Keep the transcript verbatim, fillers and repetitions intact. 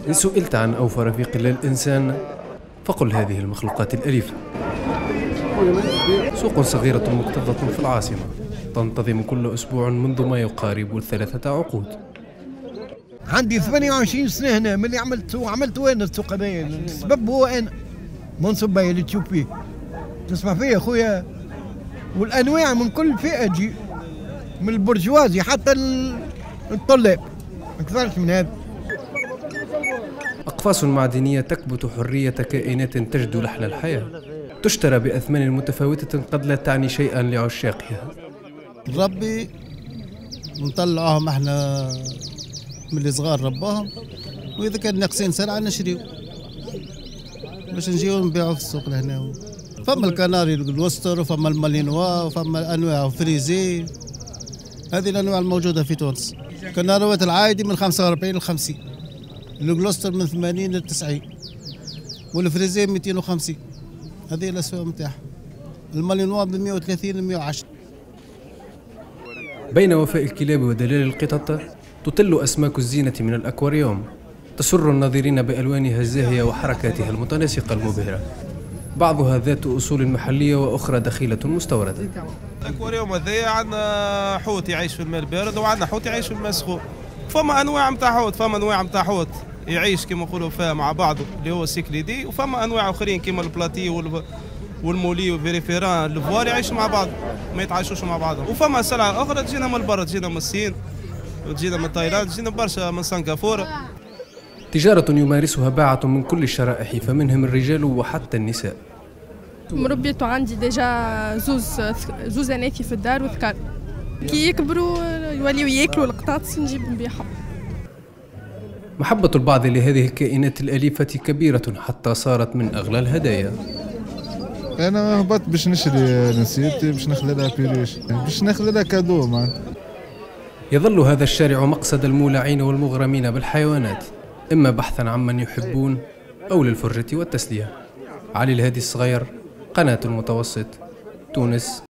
إن سئلت عن أوفى رفيق للإنسان فقل هذه المخلوقات الأليفة. سوق صغيرة مكتظة في العاصمة تنتظم كل أسبوع منذ ما يقارب ثلاثة عقود. عندي ثمانية وعشرين سنة هنا، من اللي عملت سوق عملت وين السوق هذايا؟ السبب هو أنا منصب باي اللي تشوف فيه تسمع فيه يا خويا، والأنواع من كل فئة تجي، من البرجوازي حتى الطلاب، ما أكثرش من هذا. أقفاص معدنية تكبت حرية كائنات تجدو لحن الحياة، تشترى بأثمان متفاوتة قد لا تعني شيئا لعشاقها. ربي نطلعوهم احنا من اللي صغار رباهم، وإذا كان ناقصين سلعة نشريو باش نجيو نبيعو في السوق لهنا. فما الكناري الوستر وفما المالينوا وفما أنواع فريزي، هذه الأنواع الموجودة في تونس. الكناروات العادي من خمسة وأربعين ل خمسين، الجلوستر من ثمانين ل تسعين، والفريزي مئتين وخمسين، هذه الأسواق نتاعها. المالينوا ب مئة وثلاثين ل مئة وعشرة. بين وفاء الكلاب ودلال القطط تطل أسماك الزينة من الأكواريوم، تسر الناظرين بألوانها الزاهية وحركاتها المتناسقة المبهرة، بعضها ذات أصول محلية وأخرى دخيلة مستوردة. الأكواريوم هذايا عندنا حوت يعيش في الماء البارد وعندنا حوت يعيش في الماء السخون. فما أنواع نتاع حوت، فما أنواع نتاع حوت يعيش كما نقولوا فيها مع بعضه اللي هو السيكليدي، وفما أنواع أخرين كما البلاتي وال والمولي والفيريفيران الفوار يعيشوا مع بعض ما يتعايشوش مع بعضهم. وفما سلعة أخرى تجينا من البر، تجينا من الصين وتجينا من تايلاند، تجينا برشا من سنغافورة. تجارة يمارسها باعة من كل الشرائح فمنهم الرجال وحتى النساء. مربيته عندي ديجا زوز زوز اناثي في الدار وذكر، كي يكبروا يوليو ياكلوا القطاط نجيب نبيعهم. محبة البعض لهذه الكائنات الأليفة كبيرة حتى صارت من أغلى الهدايا. أنا هبطت باش نشري نسيتي باش ناخذ لها بيريش، باش ناخذ لها كادو معناتها. يظل هذا الشارع مقصد المولعين والمغرمين بالحيوانات، إما بحثا عمن يحبون أو للفرجة والتسلية. علي الهادي الصغير، قناة المتوسط، تونس.